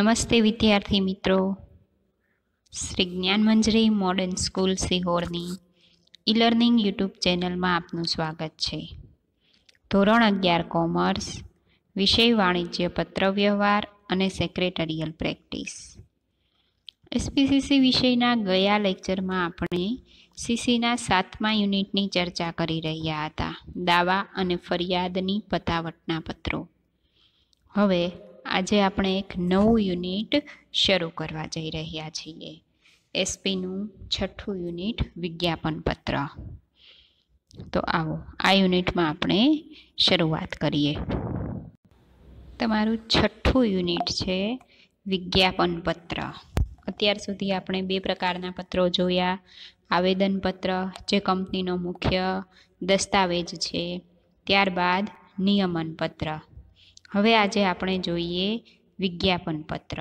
નમસ્તે વિદ્યાર્થી મિત્રો, શ્રી જ્ઞાન મંજરી મોડર્ન સ્કૂલ સિહોરની ઈ લર્નિંગ યુટ્યુબ ચેનલમાં આપનું સ્વાગત છે. ધોરણ 11 કોમર્સ, વિષય વાણિજ્ય પત્રવ્યવહાર અને સેક્રેટરીયલ પ્રેક્ટિસ. એસપીસીસી વિષયના ગયા લેક્ચરમાં આપણે સીસીના 7મા યુનિટની ચર્ચા કરી રહ્યા હતા, દાવા અને ફરિયાદની પતાવટના પત્રો. હવે આજે આપણે એક નવું યુનિટ શરૂ કરવા જઈ રહ્યા છીએ. એસપીનું 6થું યુનિટ વિજ્ઞાપન પત્ર. તો આવો આ યુનિટમાં આપણે શરૂઆત કરીએ. તમારું 6થું યુનિટ છે વિજ્ઞાપન પત્ર. અત્યાર સુધી આપણે 2 પ્રકારના પત્રો જોયા. આવેદનપત્ર, જે કંપનીનો મુખ્ય દસ્તાવેજ છે, ત્યારબાદ નિયમન પત્ર. હવે આજે આપણે જોઈએ વિજ્ઞાપન પત્ર.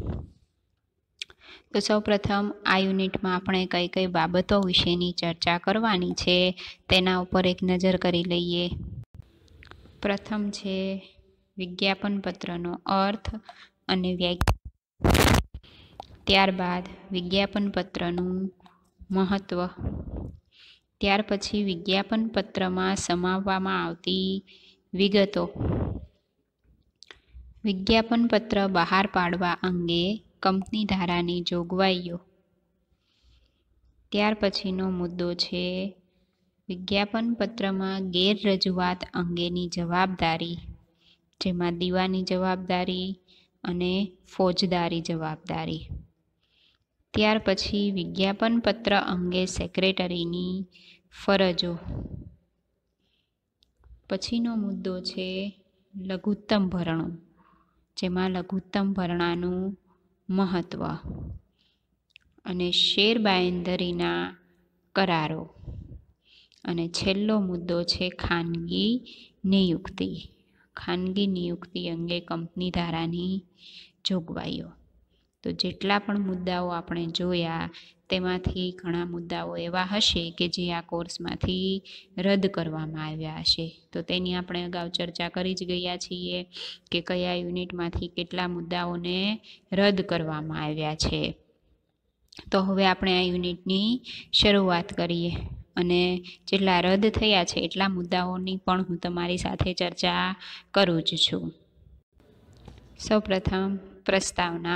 તો સૌપ્રથમ આ યુનિટમાં આપણે કઈ કઈ બાબતો વિશેની ચર્ચા કરવાની છે તેના ઉપર એક નજર કરી લઈએ. પ્રથમ છે વિજ્ઞાપન પત્રનો અર્થ અને વ્યાખ્યા. ત્યારબાદ વિજ્ઞાપન પત્રનું મહત્વ. ત્યાર પછી વિજ્ઞાપન પત્રમાં સમાવવામાં આવતી વિગતો. વિજ્ઞાપન પત્ર બહાર પાડવા અંગે કંપની ધારાની જોગવાઈઓ. ત્યાર પછીનો મુદ્દો છે વિજ્ઞાપન પત્રમાં ગેરરજૂઆત અંગેની જવાબદારી, જેમાં દીવાની જવાબદારી અને ફોજદારી જવાબદારી. ત્યાર પછી વિજ્ઞાપન પત્ર અંગે સેક્રેટરીની ફરજો. પછીનો મુદ્દો છે લઘુત્તમ ભરણું, જેમાં લઘુત્તમ ભરણાનું મહત્વ અને શેર બાંયધરીના કરારો. અને છેલ્લો મુદ્દો છે ખાનગી નિયુક્તિ. ખાનગી નિયુક્તિ અંગે કંપની ધારાની જોગવાઈઓ. તો જેટલા પણ મુદ્દાઓ આપણે જોયા તેમાંથી ઘણા મુદ્દાઓ એવા હશે કે જે આ કોર્સમાંથી રદ કરવામાં આવ્યા હશે. તો તેની આપણે અગાઉ ચર્ચા કરી જ ગયા છીએ કે કયા યુનિટમાંથી કેટલા મુદ્દાઓને રદ કરવામાં આવ્યા છે. તો હવે આપણે આ યુનિટની શરૂઆત કરીએ અને જેટલા રદ થયા છે એટલા મુદ્દાઓની પણ હું તમારી સાથે ચર્ચા કરું જ છું. સૌપ્રથમ પ્રસ્તાવના.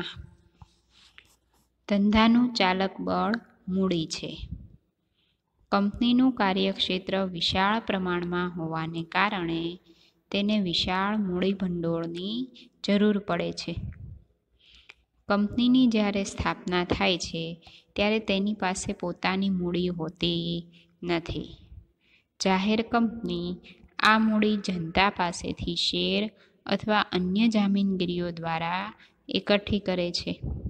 ધંધાનું ચાલક બળ મૂડી છે. કંપનીનું કાર્યક્ષેત્ર વિશાળ પ્રમાણમાં હોવાને કારણે તેને વિશાળ મૂડી ભંડોળની જરૂર પડે છે. કંપનીની જ્યારે સ્થાપના થાય છે ત્યારે તેની પાસે પોતાની મૂડી હોતી નથી. જાહેર કંપની આ મૂડી જનતા પાસેથી શેર અથવા અન્ય જામીનગીરીઓ દ્વારા એકઠી કરે છે.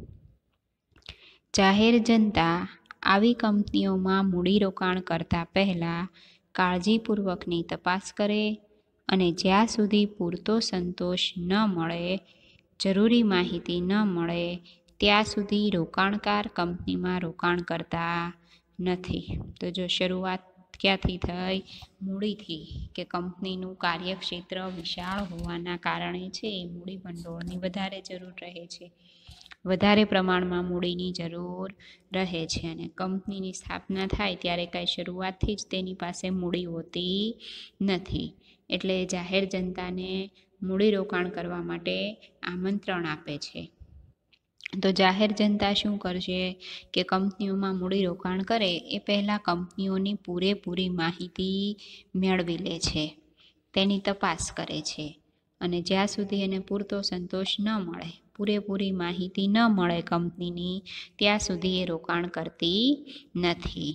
જાહેર જનતા આવી કંપનીઓમાં મૂડીરોકાણ કરતા પહેલાં કાળજીપૂર્વકની તપાસ કરે અને જ્યાં સુધી પૂરતો સંતોષ ન મળે, જરૂરી માહિતી ન મળે, ત્યાં સુધી રોકાણકાર કંપનીમાં રોકાણ કરતા નથી. તો જો શરૂઆત ક્યાંથી થઈ? મૂડીથી, કે કંપનીનું કાર્યક્ષેત્ર વિશાળ હોવાના કારણે છે મૂડી ભંડોળની વધારે જરૂર રહે છે. વધારે પ્રમાણમાં મૂડીની જરૂર રહે છે અને કંપનીની સ્થાપના થાય ત્યારે કાંઈ શરૂઆતથી જ તેની પાસે મૂડી હોતી નથી. એટલે જાહેર જનતાને મૂડીરોકાણ કરવા માટે આમંત્રણ આપે છે. તો જાહેર જનતા શું કરશે કે કંપનીઓમાં મૂડીરોકાણ કરે એ પહેલાં કંપનીઓની પૂરેપૂરી માહિતી મેળવી લે છે, તેની તપાસ કરે છે અને જ્યાં સુધી એને પૂરતો સંતોષ ન મળે, પૂરેપૂરી માહિતી ન મળે કંપનીની, ત્યાં સુધી એ રોકાણ કરતી નથી.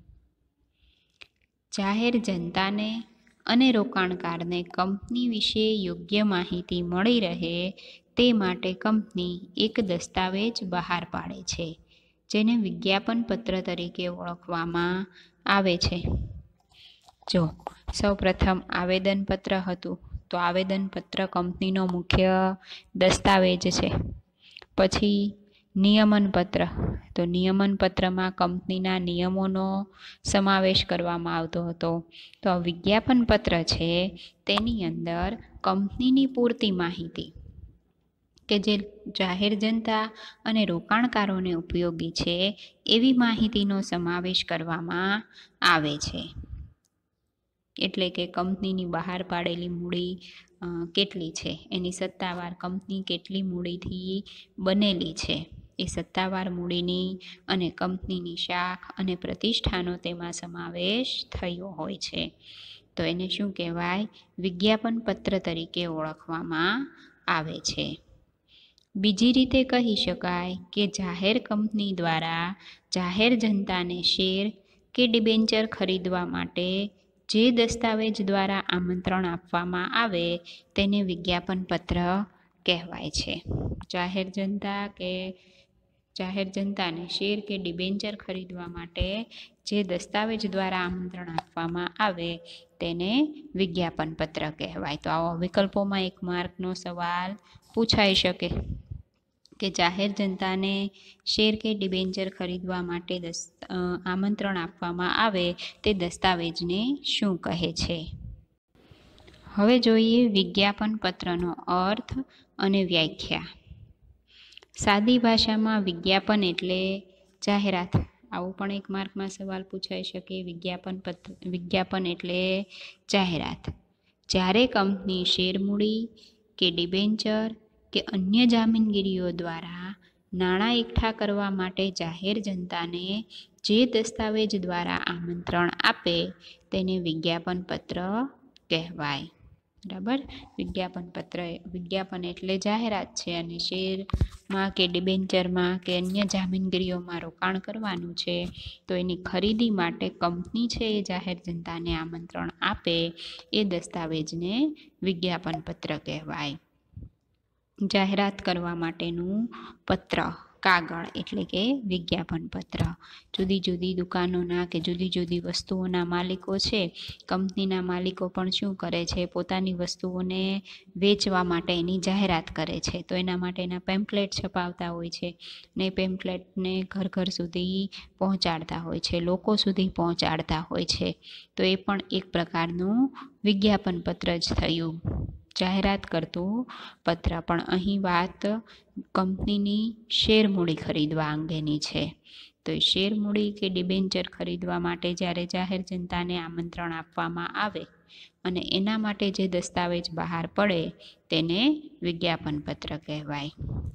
જાહેર જનતાને અને રોકાણકારને કંપની વિશે યોગ્ય માહિતી મળી રહે તે માટે કંપની એક દસ્તાવેજ બહાર પાડે છે, જેને વિજ્ઞાપન પત્ર તરીકે ઓળખવામાં આવે છે. જો સૌપ્રથમ આવેદનપત્ર હતું, તો આવેદનપત્ર કંપનીનો મુખ્ય દસ્તાવેજ છે. પછી નિયમન પત્ર. તો નિયમન પત્રમાં કંપનીના નિયમોનો સમાવેશ કરવામાં આવતો હતો. તો વિજ્ઞાપન પત્ર છે તેની અંદર કંપનીની પૂરતી માહિતી કે જે જાહેર જનતા અને રોકાણકારોને ઉપયોગી છે એવી માહિતીનો સમાવેશ કરવામાં આવે છે. એટલે કે કંપનીની બહાર પાડેલી મૂડી કેટલી છે, એની સત્તાવાર કંપની કેટલી મૂડીથી બનેલી છે, એ સત્તાવાર મૂડીની અને કંપનીની શાખ અને પ્રતિષ્ઠાનો તેમાં સમાવેશ થયો હોય છે. તો એને શું કહેવાય? વિજ્ઞાપન પત્ર તરીકે ઓળખવામાં આવે છે. બીજી રીતે કહી શકાય કે જાહેર કંપની દ્વારા જાહેર જનતાને શેર કે ડિબેન્ચર ખરીદવા માટે જે દસ્તાવેજ દ્વારા આમંત્રણ આપવામાં આવે તેને વિજ્ઞાપન પત્ર કહેવાય છે. જાહેર જનતાને શેર કે ડિબેન્ચર ખરીદવા માટે જે દસ્તાવેજ દ્વારા આમંત્રણ આપવામાં આવે તેને વિજ્ઞાપન પત્ર કહેવાય. તો આવા વિકલ્પોમાં એક માર્કનો સવાલ પૂછાઈ શકે કે જાહેર જનતાને શેર કે ડિબેન્ચર ખરીદવા માટે આમંત્રણ આપવામાં આવે તે દસ્તાવેજને શું કહે છે? હવે જોઈએ વિજ્ઞાપન પત્રનો અર્થ અને વ્યાખ્યા. સાદી ભાષામાં વિજ્ઞાપન એટલે જાહેરાત. આવો પણ એક માર્કમાં સવાલ પૂછાઈ શકે. વિજ્ઞાપન એટલે જાહેરાત. જ્યારે કંપની શેર મૂડી કે ડિબેન્ચર કે અન્ય જામીનગીરીઓ દ્વારા નાણાં એકઠા કરવા માટે જાહેર જનતાને જે દસ્તાવેજ દ્વારા આમંત્રણ આપે તેને વિજ્ઞાપન પત્ર કહેવાય. બરાબર? વિજ્ઞાપન એટલે જાહેરાત છે અને શેરમાં કે ડિબેન્ચરમાં કે અન્ય જામીનગીરીઓમાં રોકાણ કરવાનું છે તો એની ખરીદી માટે કંપની છે એ જાહેર જનતાને આમંત્રણ આપે એ દસ્તાવેજને વિજ્ઞાપન પત્ર કહેવાય. જાહેરાત કરવા માટેનું પત્ર, કાગળ એટલે કે વિજ્ઞાપન પત્ર. જુદી જુદી દુકાનોના કે જુદી જુદી વસ્તુઓના માલિકો છે, કંપનીના માલિકો પણ શું કરે છે? પોતાની વસ્તુઓને વેચવા માટે એની જાહેરાત કરે છે. તો એના માટેના પેમ્પલેટ છપાવતા હોય છે ને પેમ્પલેટને ઘર ઘર સુધી પહોંચાડતા હોય છે, લોકો સુધી પહોંચાડતા હોય છે. તો એ પણ એક પ્રકારનું વિજ્ઞાપન પત્ર જ થયું, જાહેરાત કરતું પત્ર. પણ અહીં વાત કંપનીની શેર મૂડી ખરીદવા અંગેની છે. તો એ શેર મૂડી કે ડિબેન્ચર ખરીદવા માટે જ્યારે જાહેર જનતાને આમંત્રણ આપવામાં આવે અને એના માટે જે દસ્તાવેજ બહાર પડે તેને વિજ્ઞાપન પત્ર કહેવાય.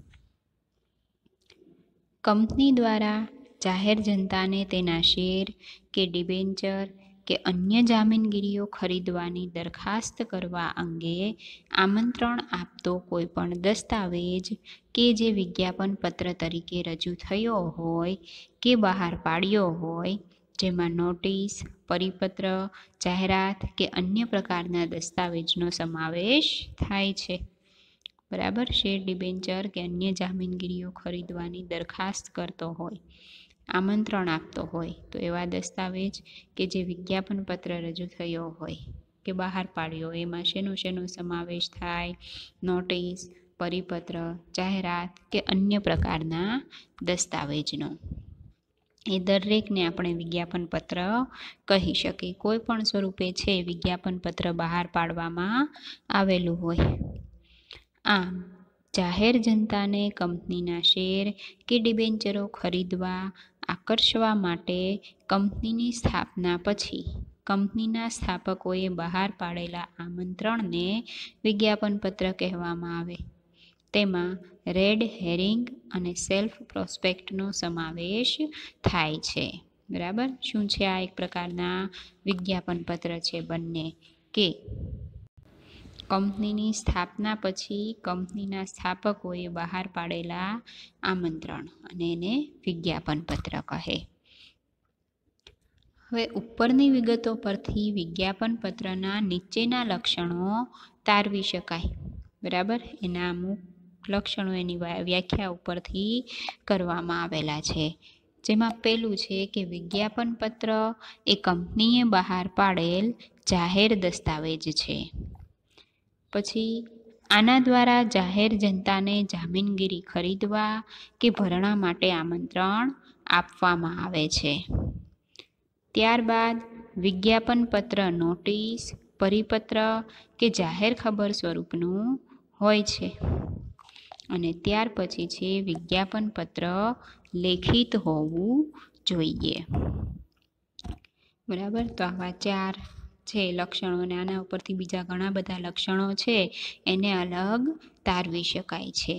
કંપની દ્વારા જાહેર જનતાને તેના શેર કે ડિબેન્ચર કે અન્ય જામીનગીરીઓ ખરીદવાની દરખાસ્ત કરવા અંગે આમંત્રણ આપતો કોઈ પણ દસ્તાવેજ કે જે વિજ્ઞાપન પત્ર તરીકે રજૂ થયો હોય કે બહાર પાડ્યો હોય, જેમાં નોટિસ, પરિપત્ર, જાહેરાત કે અન્ય પ્રકારના દસ્તાવેજનો સમાવેશ થાય છે. બરાબર? શેર, ડિબેન્ચર કે અન્ય જામીનગીરીઓ ખરીદવાની દરખાસ્ત કરતો હોય, આમંત્રણ આપતો હોય તો એવા દસ્તાવેજ કે જે વિજ્ઞાપન પત્ર રજૂ થયો હોય કે બહાર પાડ્યો એમાં શેનો સમાવેશ થાય? નોટિસ, પરિપત્ર, જાહેરાત કે અન્ય પ્રકારના દસ્તાવેજનો. એ દરેકને આપણે વિજ્ઞાપન પત્ર કહી શકીએ. કોઈ પણ સ્વરૂપે છે વિજ્ઞાપન પત્ર બહાર પાડવામાં આવેલું હોય. આમ જાહેર જનતાને કંપનીના શેર કે ડિબેન્ચરો ખરીદવા આકર્ષવા માટે કંપનીની સ્થાપના પછી કંપનીના સ્થાપકોએ બહાર પાડેલા આમંત્રણને વિજ્ઞાપન પત્ર કહેવામાં આવે. તેમાં રેડ હેરિંગ અને સેલ્ફ પ્રોસ્પેક્ટનો સમાવેશ થાય છે. બરાબર? શું છે આ? એક પ્રકારના વિજ્ઞાપન પત્ર છે બંને, કે કંપનીની સ્થાપના પછી કંપનીના સ્થાપકોએ બહાર પાડેલા આમંત્રણ અને એને વિજ્ઞાપન પત્ર કહે. હવે ઉપરની વિગતો પરથી વિજ્ઞાપન પત્રના નીચેના લક્ષણો તારવી શકાય. બરાબર? એના અમુક લક્ષણો એની વ્યાખ્યા ઉપરથી કરવામાં આવેલા છે. જેમાં પહેલું છે કે વિજ્ઞાપન પત્ર એ કંપનીએ બહાર પાડેલ જાહેર દસ્તાવેજ છે. પછી આના દ્વારા જાહેર જનતાને જામીનગીરી ખરીદવા કે ભરણા માટે આમંત્રણ આપવામાં આવે છે. ત્યારબાદ વિજ્ઞાપન પત્ર નોટિસ, પરિપત્ર કે જાહેર ખબર સ્વરૂપનું હોય છે. અને ત્યાર પછી છે વિજ્ઞાપન પત્ર લેખિત હોવું જોઈએ. બરાબર, તો આવા 4 છે લક્ષણો, અને આના ઉપરથી બીજા ઘણા બધા લક્ષણો છે એને અલગ તારવી શકાય છે.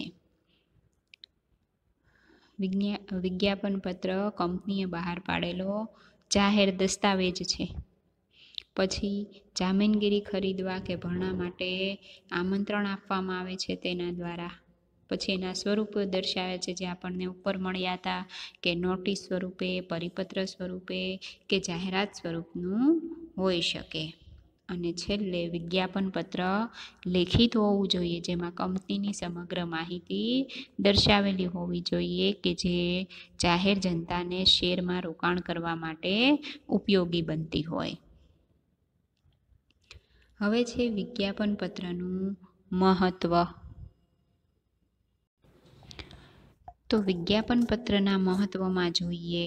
વિજ્ઞાપન પત્ર કંપનીએ બહાર પાડેલો જાહેર દસ્તાવેજ છે. પછી જામીનગીરી ખરીદવા કે ભરણા માટે આમંત્રણ આપવામાં આવે છે તેના દ્વારા. પછી એના સ્વરૂપો દર્શાવે છે જે આપણને ઉપર મળ્યા હતા, કે નોટિસ સ્વરૂપે, પરિપત્ર સ્વરૂપે કે જાહેરાત સ્વરૂપનું હોઈ શકે. અને છેલ્લે વિજ્ઞાપન પત્ર લેખિત હોવું જોઈએ, જેમાં કંપનીની સમગ્ર માહિતી દર્શાવેલી હોવી જોઈએ, કે જે જાહેર જનતાને શેરમાં રોકાણ કરવા માટે ઉપયોગી બનતી હોય. હવે છે વિજ્ઞાપન પત્રનું મહત્વ. તો વિજ્ઞાપન પત્રના મહત્વમાં જોઈએ.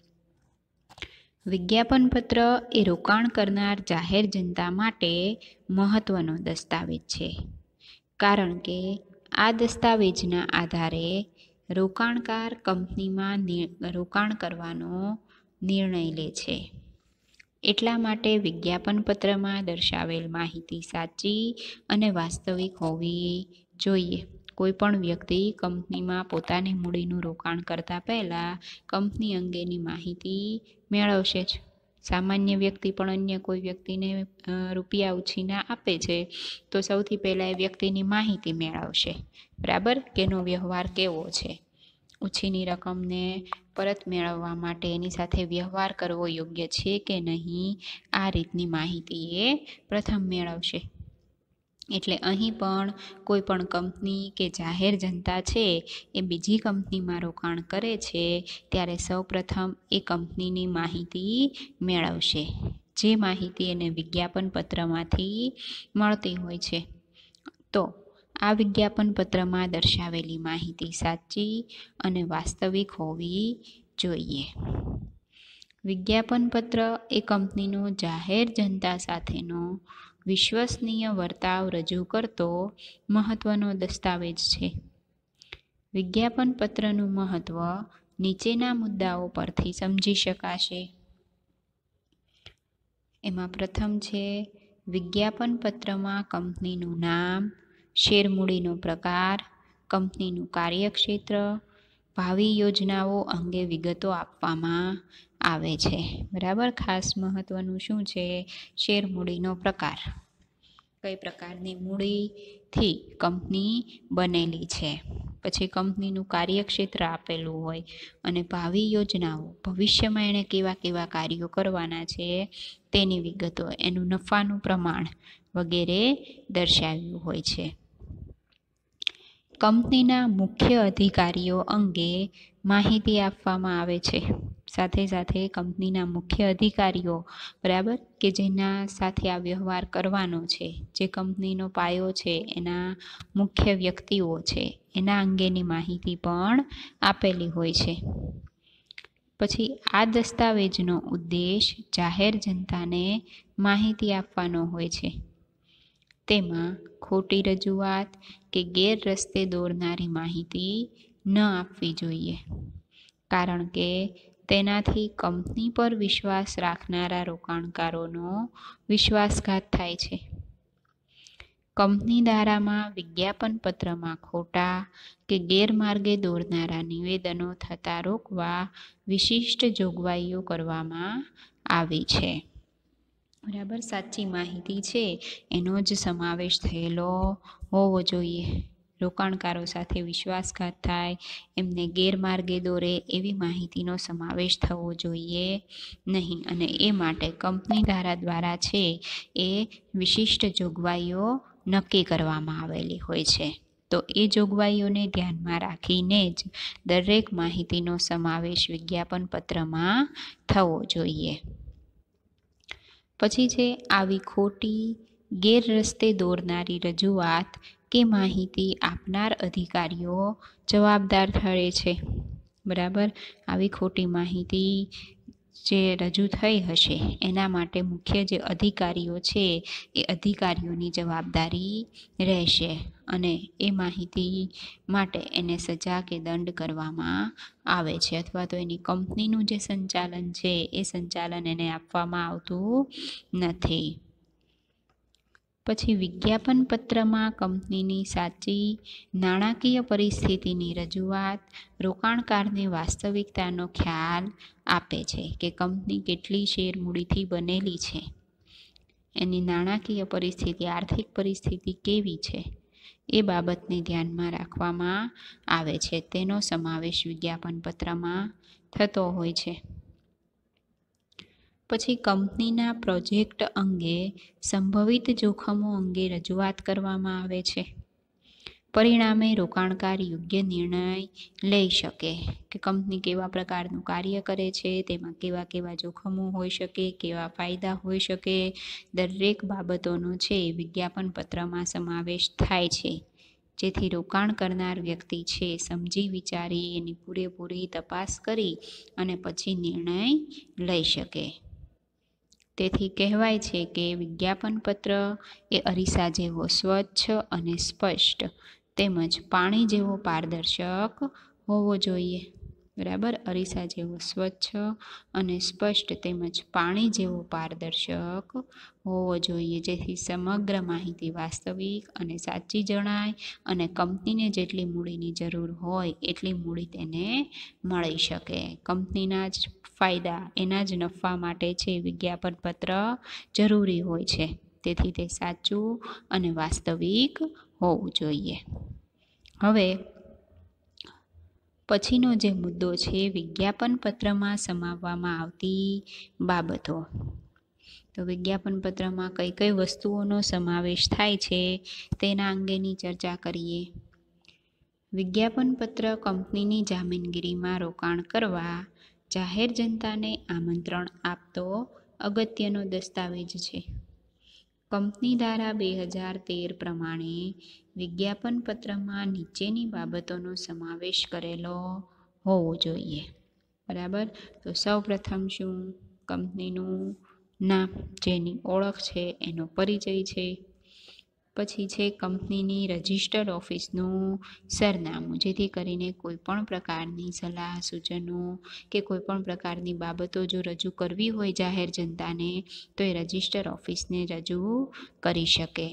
વિજ્ઞાપન પત્ર એ રોકાણ કરનાર જાહેર જનતા માટે મહત્વનો દસ્તાવેજ છે, કારણ કે આ દસ્તાવેજના આધારે રોકાણકાર કંપનીમાં રોકાણ કરવાનો નિર્ણય લે છે. એટલા માટે વિજ્ઞાપન પત્રમાં દર્શાવેલ માહિતી સાચી અને વાસ્તવિક હોવી જોઈએ. કોઈ પણ વ્યક્તિ કંપનીમાં પોતાની મૂડીનું રોકાણ કરતા પહેલા કંપની અંગેની માહિતી મેળવશે જ. સામાન્ય વ્યક્તિ પણ અન્ય કોઈ વ્યક્તિને રૂપિયા ઉછીના આપે છે તો સૌથી પહેલા એ વ્યક્તિની માહિતી મેળવશે, બરાબર, કે એનો વ્યવહાર કેવો છે. ઉછીની રકમને પરત મેળવવા માટે એની સાથે વ્યવહાર કરવો યોગ્ય છે કે નહીં, આ રીતની માહિતી એ પ્રથમ મેળવશે. એટલે અહીં પણ કોઈ પણ કંપની કે જાહેર જનતા છે એ બીજી કંપનીમાં રોકાણ કરે છે ત્યારે સૌપ્રથમ એ કંપનીની માહિતી મેળવશે, જે માહિતી એને વિજ્ઞાપન પત્રમાંથી મળતી હોય છે. તો આ વિજ્ઞાપન પત્રમાં દર્શાવેલી માહિતી સાચી અને વાસ્તવિક હોવી જોઈએ. વિજ્ઞાપન પત્ર એ કંપનીનો જાહેર જનતા સાથેનો વિશ્વસનીય વર્તાવ રજૂ કરતો મહત્વનો દસ્તાવેજ છે. વિજ્ઞાપન પત્રનું મહત્વ નીચેના મુદ્દાઓ પરથી સમજી શકાશે. એમાં પ્રથમ છે વિજ્ઞાપન પત્રમાં કંપનીનું નામ, શેરમૂડીનો પ્રકાર, કંપનીનું કાર્યક્ષેત્ર, ભાવિ યોજનાઓ અંગે વિગતો આપવામાં આવે છે. બરાબર, ખાસ મહત્વનું શું છે? શેરમૂડીનો પ્રકાર, કઈ પ્રકારની મૂડીથી કંપની બનેલી છે. પછી કંપનીનું કાર્યક્ષેત્ર આપેલું હોય, અને ભાવિ યોજનાઓ, ભવિષ્યમાં એણે કેવા કેવા કાર્યો કરવાના છે તેની વિગતો, એનું નફાનું પ્રમાણ વગેરે દર્શાવ્યું હોય છે. કંપનીના મુખ્ય અધિકારીઓ અંગે માહિતી આપવામાં આવે છે. સાથે સાથે કંપનીના મુખ્ય અધિકારીઓ, બરાબર, કે જેના સાથે આ વ્યવહાર કરવાનો છે, જે કંપનીનો પાયો છે, એના મુખ્ય વ્યક્તિઓ છે, એના અંગેની માહિતી પણ આપેલી હોય છે. પછી આ દસ્તાવેજનો ઉદ્દેશ જાહેર જનતાને માહિતી આપવાનો હોય છે. તેમાં ખોટી રજૂઆત કે ગેરરસ્તે દોરનારી માહિતી ન આપવી જોઈએ, કારણ કે તેનાથી કંપની પર વિશ્વાસ રાખનારા રોકાણકારોનો વિશ્વાસઘાત થાય છે. કંપની ધારામાં વિજ્ઞાપન પત્રમાં ખોટા કે ગેરમાર્ગે દોરનારા નિવેદનો થતા રોકવા વિશિષ્ટ જોગવાઈઓ કરવામાં આવી છે. બરાબર, સાચી માહિતી છે એનો જ સમાવેશ થયેલો હોવો જોઈએ. રોકાણકારો સાથે વિશ્વાસઘાત થાય, એમને ગેરમાર્ગે દોરે એવી માહિતીનો સમાવેશ થવો જોઈએ નહીં. અને એ માટે કંપની ધારા દ્વારા છે એ વિશિષ્ટ જોગવાઈઓ નક્કી કરવામાં આવેલી હોય છે. તો એ જોગવાઈઓને ધ્યાનમાં રાખીને જ દરેક માહિતીનો સમાવેશ વિજ્ઞાપન પત્રમાં થવો જોઈએ. પછી છે આવી ખોટી, ગેરરસ્તે દોરનારી રજૂઆત કે માહિતી આપનાર અધિકારીઓ જવાબદાર ઠરે છે. બરાબર, આવી ખોટી માહિતી જે રજૂ થઈ હશે એના માટે મુખ્ય જે અધિકારીઓ છે એ અધિકારીઓની જવાબદારી રહેશે અને એ માહિતી માટે એને સજા કે દંડ કરવામાં આવે છે અથવા તો એની કંપનીનું જે સંચાલન છે એ સંચાલન એને આપવામાં આવતું નથી. પછી વિજ્ઞાપન પત્રમાં કંપનીની સાચી નાણાકીય પરિસ્થિતિની રજૂઆત રોકાણકારને વાસ્તવિકતાનો ખ્યાલ આપે છે કે કંપની કેટલી શેર મૂડીથી બનેલી છે, એની નાણાકીય પરિસ્થિતિ, આર્થિક પરિસ્થિતિ કેવી છે એ બાબતને ધ્યાનમાં રાખવામાં આવે છે. તેનો સમાવેશ વિજ્ઞાપન પત્રમાં થતો હોય છે. પછી કંપનીના પ્રોજેક્ટ અંગે સંભવિત જોખમો અંગે રજૂઆત કરવામાં આવે છે. પરિણામે રોકાણકાર યોગ્ય નિર્ણય લઈ શકે કે કંપની કેવા પ્રકારનું કાર્ય કરે છે, તેમાં કેવા કેવા જોખમો હોઈ શકે, કેવા ફાયદા હોઈ શકે, દરેક બાબતોનો છે વિજ્ઞાપન પત્રમાં સમાવેશ થાય છે, જેથી રોકાણ કરનાર વ્યક્તિ છે સમજી વિચારી એની પૂરેપૂરી તપાસ કરી અને પછી નિર્ણય લઈ શકે. તેથી કહેવાય છે કે વિજ્ઞાપન પત્ર એ અરીસા જેવો સ્વચ્છ અને સ્પષ્ટ તેમજ પાણી જેવો પારદર્શક હોવો જોઈએ. બરાબર, અરીસા જેવો સ્વચ્છ અને સ્પષ્ટ તેમજ પાણી જેવો પારદર્શક હોવો જોઈએ, જેથી સમગ્ર માહિતી વાસ્તવિક અને સાચી જણાય અને કંપનીને જેટલી મૂડીની જરૂર હોય એટલી મૂડી તેને મળી શકે. કંપનીના જ ફાયદા, એના જ નફા માટે છે વિજ્ઞાપન પત્ર જરૂરી હોય છે, તેથી તે સાચું અને વાસ્તવિક હોવું જોઈએ. હવે પછીનો જે મુદ્દો છે વિજ્ઞાપન પત્રમાં સમાવવામાં આવતી બાબતો. તો વિજ્ઞાપન પત્રમાં કઈ કઈ વસ્તુઓનો સમાવેશ થાય છે તેના અંગેની ચર્ચા કરીએ. વિજ્ઞાપન પત્ર કંપનીની જામીનગીરીમાં રોકાણ કરવા જાહેર જનતાને આમંત્રણ આપતો અગત્યનો દસ્તાવેજ છે. કંપની ધારા 2013 પ્રમાણે વિજ્ઞાપન પત્રમાં નીચેની બાબતોનો સમાવેશ કરેલો હોવો જોઈએ. બરાબર, તો સૌપ્રથમ શું? કંપનીનું નામ, જેની ઓળખ છે, એનો પરિચય છે. પછી છે કંપનીની રજિસ્ટર્ડ ઓફિસનું સરનામું, જેથી કરીને કોઈ પણ પ્રકારની સલાહ સૂચનો કે કોઈ પણ પ્રકારની બાબતો જો રજૂ કરવી હોય જાહેર જનતાને તો એ રજિસ્ટર ઓફિસને રજૂ કરી શકે.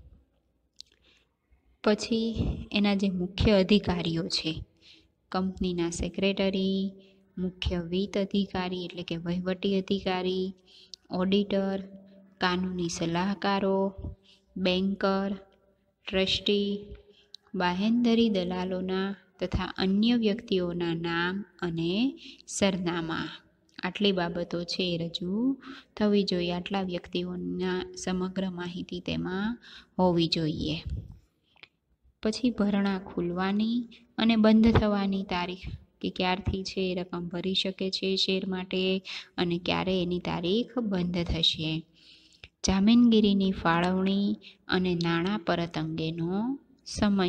પછી એના જે મુખ્ય અધિકારીઓ છે, કંપનીના સેક્રેટરી, મુખ્ય વિત્ત અધિકારી એટલે કે વહીવટી અધિકારી, ઓડિટર, કાનૂની સલાહકારો, બેન્કર, ટ્રસ્ટી, બાહેંધરી દલાલોના તથા અન્ય વ્યક્તિઓના નામ અને સરનામા, આટલી બાબતો છે એ રજૂ થવી જોઈએ. આટલા વ્યક્તિઓના સમગ્ર માહિતી તેમાં હોવી જોઈએ. પછી ભરણા ખુલવાની અને બંધ થવાની તારીખ, કે ક્યારથી છે એ રકમ ભરી શકે છે શેર માટે અને ક્યારે એની તારીખ બંધ થશે. જામીનગીરીની ફાળવણી અને નાણાં પરત અંગેનો સમય,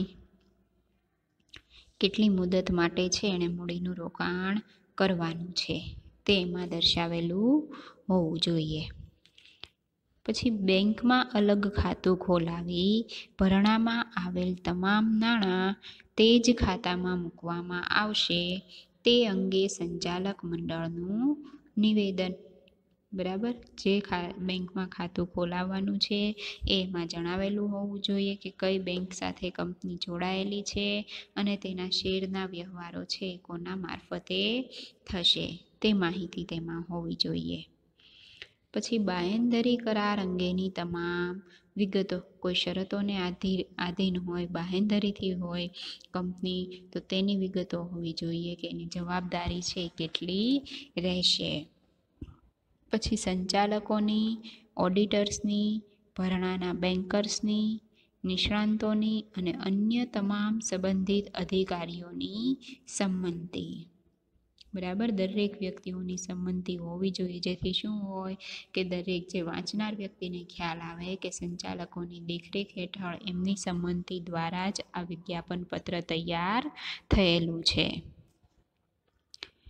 કેટલી મુદત માટે છે એણે મૂડીનું રોકાણ કરવાનું છે તે એમાં દર્શાવેલું હોવું જોઈએ. પછી બેંકમાં અલગ ખાતું ખોલાવી ભરણામાં આવેલ તમામ નાણાં તે જ ખાતામાં મૂકવામાં આવશે તે અંગે સંચાલક મંડળનું નિવેદન. બરાબર, જે બેંકમાં ખાતું ખોલાવવાનું છે એમાં જણાવેલું હોવું જોઈએ કે કઈ બેંક સાથે કંપની જોડાયેલી છે અને તેના શેરના વ્યવહારો છે કોના મારફતે થશે તે માહિતી તેમાં હોવી જોઈએ. પછી બાહેંધરી કરાર અંગેની તમામ વિગતો, કોઈ શરતોને આધીન હોય, બાહેંધરીથી હોય કંપની, તો તેની વિગતો હોવી જોઈએ કે એની જવાબદારી છે કેટલી રહેશે. પછી સંચાલકોની, ઓડિટર્સની, ભરણાના બેન્કર્સની, નિષ્ણાંતોની અને અન્ય તમામ સંબંધિત અધિકારીઓની સંમતિ. બરાબર, દરેક વ્યક્તિઓની સંમતિ હોવી જોઈએ, જેથી શું હોય કે દરેક જે વાંચનાર વ્યક્તિને ખ્યાલ આવે કે સંચાલકોની દેખરેખ હેઠળ એમની સંમતિ દ્વારા જ આ વિજ્ઞાપન પત્ર તૈયાર થયેલું છે.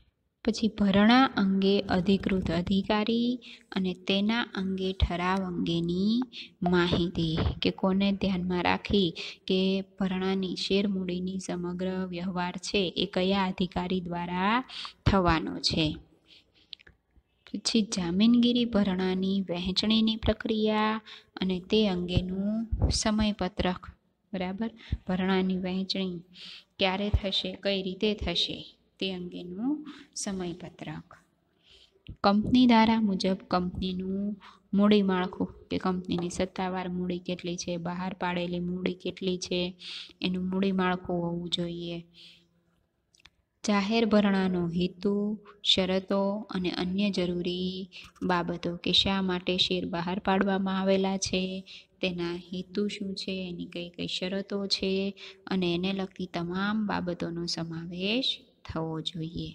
પછી ભરણા અંગે અધિકૃત અધિકારી અને તેના અંગે ઠરાવ અંગેની માહિતી, કે કોને ધ્યાનમાં રાખી કે ભરણાની શેરમૂડીની સમગ્ર વ્યવહાર છે એ કયા અધિકારી દ્વારા થવાનો છે. પછી જામીનગીરી ભરણાની વહેંચણીની પ્રક્રિયા અને તે અંગેનું સમયપત્રક. બરાબર, ભરણાની વહેંચણી ક્યારે થશે, કઈ રીતે થશે તે અંગેનું સમયપત્રક. કંપની ધારા મુજબ કંપનીનું મૂડી માળખું, કે કંપનીની સત્તાવાર મૂડી કેટલી છે, બહાર પાડેલી મૂડી કેટલી છે, એનું મૂડી માળખું હોવું જોઈએ. જાહેર ભરણાનો હેતુ, શરતો અને અન્ય જરૂરી બાબતો, કે શા માટે શેર બહાર પાડવામાં આવેલા છે, તેના હેતુ શું છે, એની કઈ કઈ શરતો છે અને એને લગતી તમામ બાબતોનો સમાવેશ થવો જોઈએ.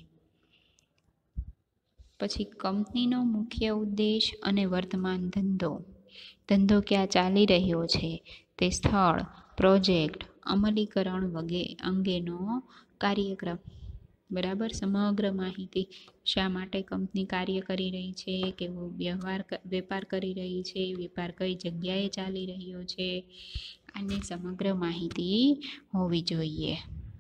પછી કંપનીનો મુખ્ય ઉદ્દેશ અને વર્તમાન ધંધો. ધંધો ક્યાં ચાલી રહ્યો છે, તે સ્થળ, પ્રોજેક્ટ, અમલીકરણ વગેરે અંગેનો કાર્યક્રમ. બરાબર, સમગ્ર માહિતી, શા માટે કંપની કાર્ય કરી રહી છે, કેવો વેપાર કરી રહી છે, વેપાર કઈ જગ્યાએ ચાલી રહ્યો છે, આની સમગ્ર માહિતી હોવી જોઈએ.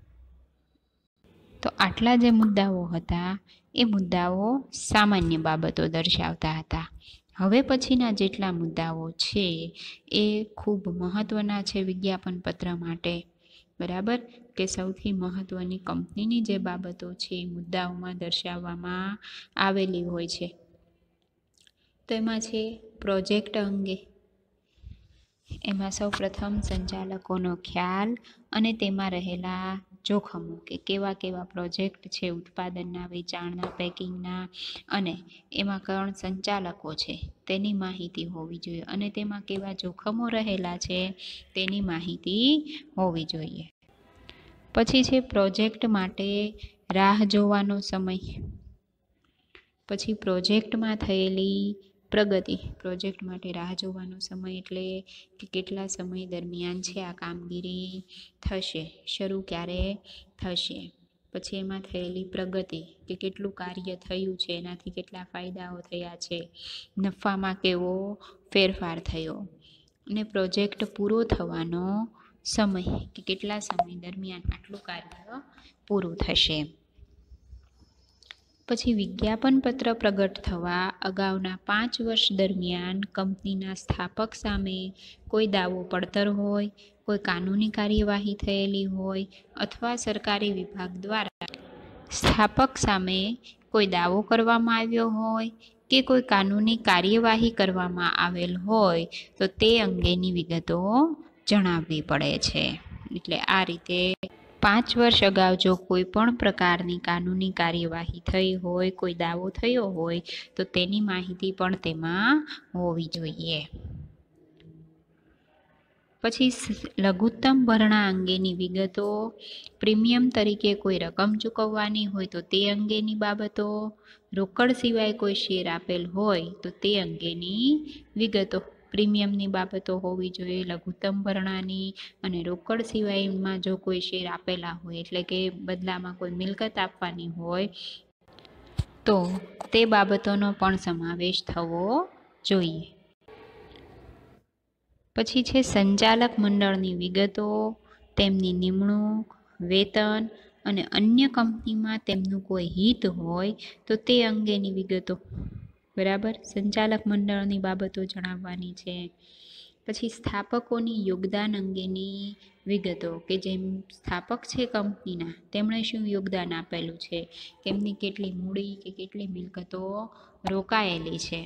તો આટલા જે મુદ્દાઓ હતા એ મુદ્દાઓ સામાન્ય બાબતો દર્શાવતા હતા. હવે પછીના જેટલા મુદ્દાઓ છે એ ખૂબ મહત્વના છે વિજ્ઞાપન પત્ર માટે. બરાબર, કે સૌથી મહત્વની કંપનીની જે બાબતો છે એ મુદ્દાઓમાં દર્શાવવામાં આવેલી હોય છે. તો એમાં છે પ્રોજેક્ટ અંગે. એમાં સૌ પ્રથમ સંચાલકોનો ખ્યાલ અને તેમાં રહેલા જોખમો, કે કેવા કેવા પ્રોજેક્ટ છે ઉત્પાદનના, વેચાણના, પેકિંગના, અને એમાં કોણ સંચાલકો છે તેની માહિતી હોવી જોઈએ અને તેમાં કેવા જોખમો રહેલા છે તેની માહિતી હોવી જોઈએ. પછી છે પ્રોજેક્ટ માટે રાહ જોવાનો સમય. પછી પ્રોજેક્ટમાં થયેલી પ્રગતિ. પ્રોજેક્ટ માટે રાહ જોવાનો સમય એટલે કે કેટલા સમય દરમિયાન છે આ કામગીરી થશે, શરૂ ક્યારે થશે. પછી એમાં થયેલી પ્રગતિ, કે કેટલું કાર્ય થયું છે, એનાથી કેટલા ફાયદાઓ થયા છે, નફામાં કેવો ફેરફાર થયો, અને પ્રોજેક્ટ પૂરો થવાનો સમય, કે કેટલા સમય દરમિયાન આટલું કાર્ય પૂરું થશે. પછી વિજ્ઞાપન પત્ર પ્રગટ થવા અગાઉના 5 વર્ષ દરમિયાન કંપનીના સ્થાપક સામે કોઈ દાવો પડતર હોય, કોઈ કાનૂની કાર્યવાહી થયેલી હોય અથવા સરકારી વિભાગ દ્વારા સ્થાપક સામે કોઈ દાવો કરવામાં આવ્યો હોય કે કોઈ કાનૂની કાર્યવાહી કરવામાં આવેલ હોય તો તે અંગેની વિગતો જણાવવી પડે છે. એટલે આ રીતે 5 વર્ષ અગાઉ જો કોઈ પણ પ્રકારની કાનૂની કાર્યવાહી થઈ હોય, કોઈ દાવો થયો હોય તો તેની માહિતી પણ તેમાં હોવી જોઈએ. પછી લઘુત્તમ ભરણા અંગેની વિગતો, પ્રીમિયમ તરીકે કોઈ રકમ ચૂકવવાની હોય તો તે અંગેની બાબતો, રોકડ સિવાય કોઈ શેર આપેલ હોય તો તે અંગેની વિગતો. પ્રીમિયમની બાબતો હોવી જોઈએ લઘુત્તમ ભરણાની, અને રોકડ સિવાયમાં જો કોઈ શેર આપેલા હોય એટલે કે બદલામાં કોઈ મિલકત આપવાની હોય તો તે બાબતોનો પણ સમાવેશ થવો જોઈએ. પછી છે સંચાલક મંડળની વિગતો, તેમની નિમણૂક, વેતન અને અન્ય કંપનીમાં તેમનું કોઈ હિત હોય તો તે અંગેની વિગતો. બરાબર, સંચાલક મંડળની બાબતો જણાવવાની છે. પછી સ્થાપકોની યોગદાન અંગેની વિગતો, કે જેમ સ્થાપક છે કંપનીના તેમણે શું યોગદાન આપેલું છે, તેમની કેટલી મૂડી કે કેટલી મિલકતો રોકાયેલી છે.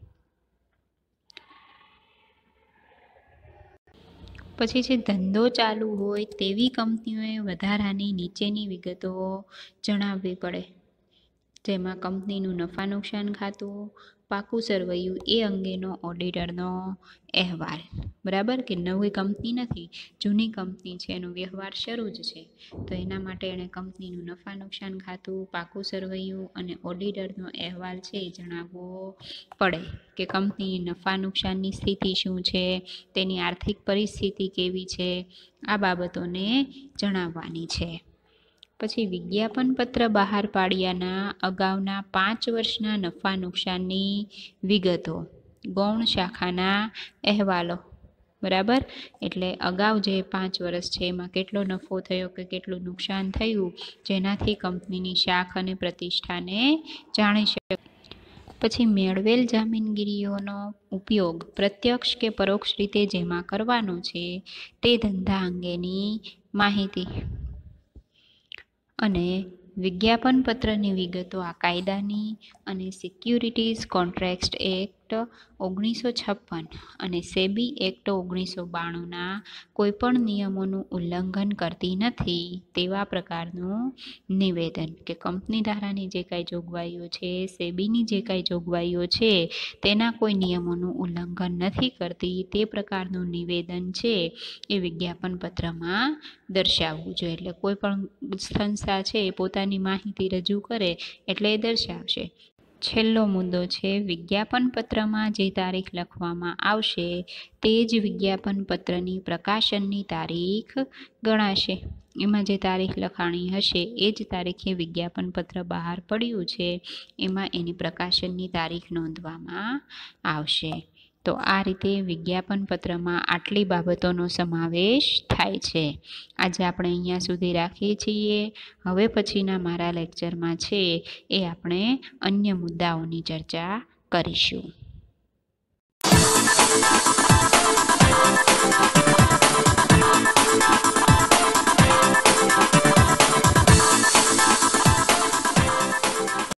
પછી છે ધંધો ચાલુ હોય તેવી કંપનીઓએ વધારાની નીચેની વિગતો જણાવવી પડે, જેમાં કંપનીનું નફા નુકસાન ખાતું, પાકું સરવૈયું એ અંગેનો ઓડિટરનો અહેવાલ. બરાબર, કે નવી કંપની નથી, જૂની કંપની છે, એનો વ્યવહાર શરૂ જ છે તો એના માટે એણે કંપનીનું નફા નુકસાન ખાતું, પાકું સરવૈયું અને ઓડિટરનો અહેવાલ છે એ જણાવવો પડે, કે કંપનીની નફા નુકસાનની સ્થિતિ શું છે, તેની આર્થિક પરિસ્થિતિ કેવી છે, આ બાબતોને જણાવવાની છે. પછી વિજ્ઞાપન પત્ર બહાર પાડ્યાના અગાઉના 5 વર્ષના નફા નુકસાનની વિગતો, ગૌણ શાખાના અહેવાલો, બરાબર. એટલે અગાઉ જે 5 વર્ષ છે એમાં કેટલો નફો થયો કે કેટલું નુકસાન થયું, જેનાથી કંપનીની શાખ અને પ્રતિષ્ઠાને જાણી શકે. પછી મેળવેલ જામીનગીરીઓનો ઉપયોગ પ્રત્યક્ષ કે પરોક્ષ રીતે જેમાં કરવાનો છે તે ધંધા અંગેની માહિતી. અને વિજ્ઞાપન પત્રની વિગતો આ કાયદાની અને સિક્યુરિટીઝ કોન્ટ્રાક્ટ એક્ટ 1956 અને સેબી એક્ટ 1992ના કોઈપણ નિયમોનું ઉલ્લંઘન કરતી નથી તેવા પ્રકારનું નિવેદન, કે કંપની ધારાની જે કાંઈ જોગવાઈઓ છે, સેબીની જે કાંઈ જોગવાઈઓ છે તેના કોઈ નિયમોનું ઉલ્લંઘન નથી કરતી તે પ્રકારનું નિવેદન છે એ વિજ્ઞાપન પત્રમાં દર્શાવવું જોઈએ. એટલે કોઈ પણ સંસ્થા છે એ પોતાની માહિતી રજૂ કરે એટલે એ દર્શાવશે. છેલ્લો મુદ્દો છે વિજ્ઞાપન પત્રમાં જે તારીખ લખવામાં આવશે તે જ વિજ્ઞાપન પત્રની પ્રકાશનની તારીખ ગણાશે. એમાં જે તારીખ લખાણી હશે એ જ તારીખે વિજ્ઞાપન પત્ર બહાર પડ્યું છે એમાં એની પ્રકાશનની તારીખ નોંધવામાં આવશે. તો આ રીતે વિજ્ઞાપન પત્રમાં આટલી બાબતોનો સમાવેશ થાય છે. આજે આપણે અહીંયા સુધી રાખીએ છીએ. હવે પછીના મારા લેક્ચરમાં છે એ આપણે અન્ય મુદ્દાઓની ચર્ચા કરીશું.